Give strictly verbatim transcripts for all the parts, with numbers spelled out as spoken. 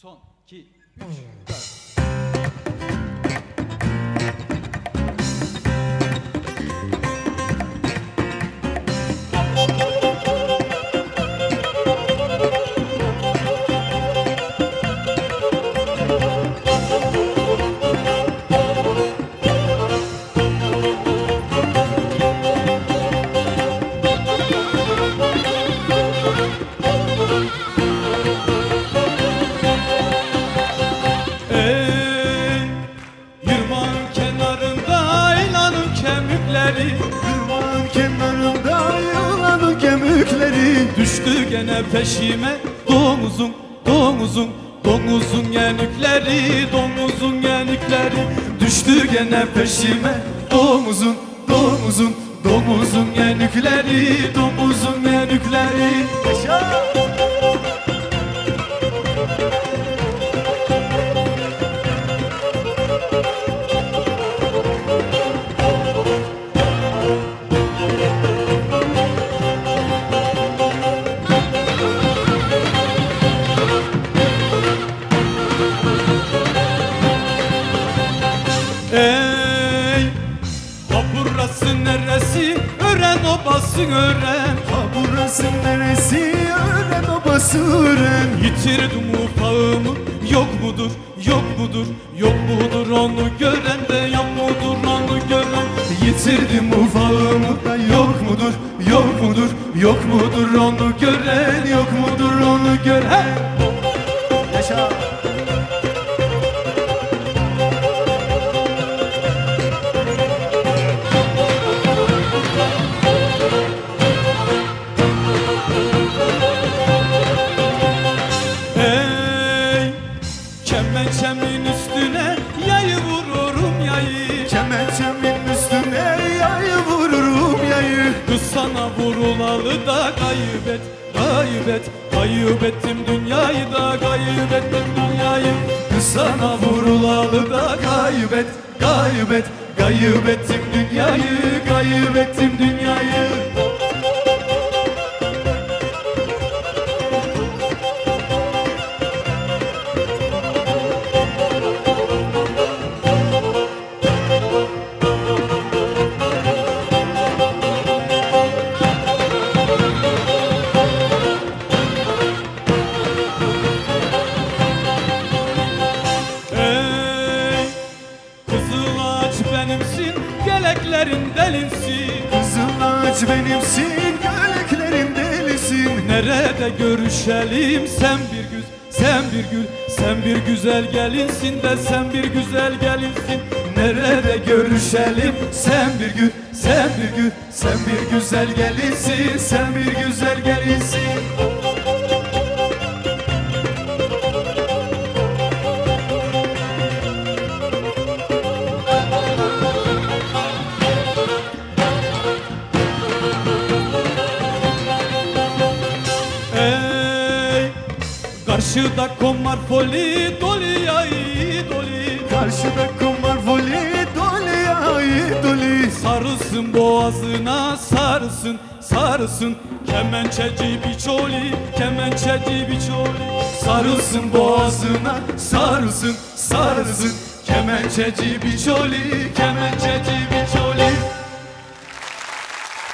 Son, iki, üç, dört. Yırmağın kenarında yılanın kemikleri. Düştü gene peşime domuzun, domuzun, domuzun yenikleri, domuzun yenikleri. Düştü gene peşime domuzun, domuzun, domuzun yenikleri, domuzun yenikleri. Yaşa! Ey, ha burası neresi? Ören obasın ören. Ha burası neresi? Öğren obası öğren. Yitirdim ufağımı, yok mudur, yok mudur, yok mudur onu gören de, yok mudur onu gören. Yitirdim ufağımı, yok mudur, yok mudur, yok mudur onu gören, yok mudur onu gören. Yaşa! Kemençemin üstüne yayı vururum yayı. Kemençemin üstüne yayı vururum yayı. Kız sana vurulalı da kaybet, kaybet, kaybettim dünyayı da kaybettim dünyayı. Kız sana vurulalı da kaybet, kaybet, kaybettim dünyayı, kaybettim dünyayı. Benimsin, geleklerin delinsin. Kızıl ağaç benimsin, göleklerin delisin. Nerede görüşelim sen bir güz, sen bir gül, sen bir güzel gelinsin de sen bir güzel gelinsin. Nerede görüşelim sen bir gül, sen bir gül, sen bir güzel gelinsin, sen bir güzel gelinsin. Karşıda komar foli doli yay doli. Karşıda kumar voli doli yay doli. Sarılsın boğazına sarılsın sarılsın kemençeci biçoli, kemençeci biçoli. Sarılsın boğazına sarılsın sarılsın kemençeci biçoli, kemençeci biçoli.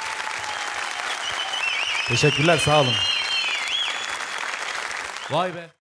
Teşekkürler, sağ olun. Vay be.